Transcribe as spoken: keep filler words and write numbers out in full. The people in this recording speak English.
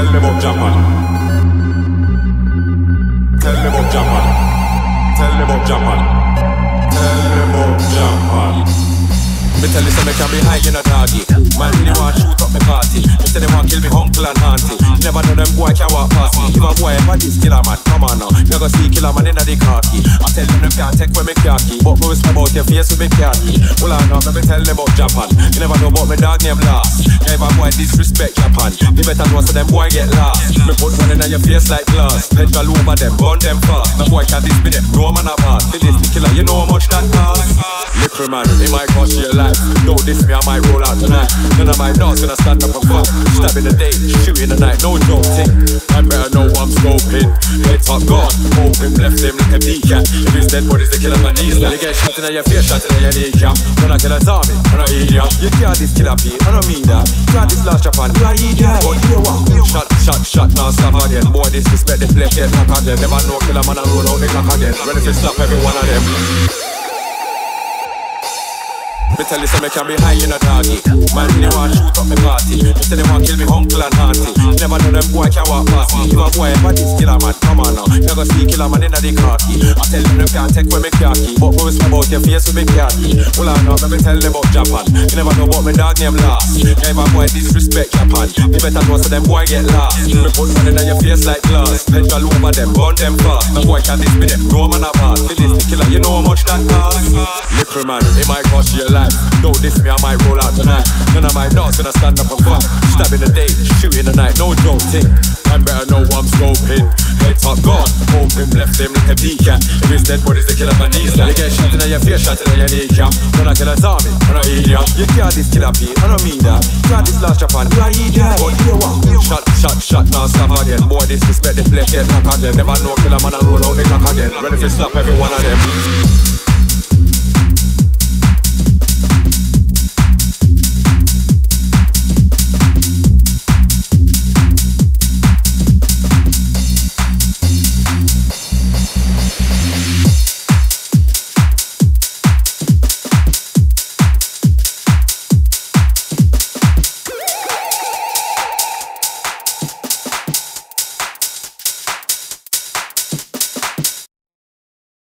Tell me about Japan. Tell me about Japan. Tell me about Japan. Tell me about Japan. Me tell you say me can be high in a doggy. Man really want shoot up me party. Me say they want kill me uncle and auntie. Never know them boy can walk past me. If a boy ever this killer man, come on now. You go see killer man inna the khaki. I tell them them can't take when me khaki, but me whisper about your face with me khaki. Well I know me tell them about Japan. You never know about me dog name last. If a boy disrespect Japan, you better know so them boy get lost. Me put one inna your face like glass. Petrol over them, burn them fast. No boy can diss me them, no man apart. This the killer, you know how much that cost. Little man, it might cost you your life. Don't diss me, I might roll out tonight. None of my dogs gonna stand up and fuck. Stab in the day, shoot in the night, no joke thing. I better know I'm scoping. Head top gone, open, left him like a decat. If he's dead, what is the killer man knees? Then you get shot in your face, shot in your kneecap. When I kill a zombie, when I eat ya. You can't this killer P, I don't mean that. Can't this last Japan, you are idiot. But you want shot, shot, shot, now stop again. Boy, disrespect the flesh, get knock again. Never know killer man and roll out the clock again. Ready to stop every one of them. Me tell you say me can be high in a doggy. Man really want shoot up me party. Me say they want kill me uncle and auntie. Never know them boy can walk past me. If a boy ever this killer man, come on now. You go see killer man inna the khaki. I tell them them can't take when me khaki, but we whisper about your face with me khaki. Well I know me tell them about Japan. You never know about me dog name last. If a boy disrespect Japan, you better know so them boy get lost. Me put one inna your face like glass. Petrol over them, burn them fast. No boy can diss me them, no man apart. This the killer, you know how much that cost. Little man, it might cost you your life. Don't diss me, I might roll out tonight. None of my dogs gonna stand up and fuck. Stab in the day, shoot in the night, no joke thing. Man better know I'm scoping. Head top gone, open, left him like a decat. If he's dead, what is the killer man knees? You get shot in your face, shot in your kneecap. When I kill a zombie, when I eat ya. You can't this killer P, I don't mean that. Can't this last Japan, you are idiot. But you want shot, shot, shot, now stop again. Boy, disrespect the flesh, get knock again. Never know killer man and roll out the clock again. Ready to stop every one of them.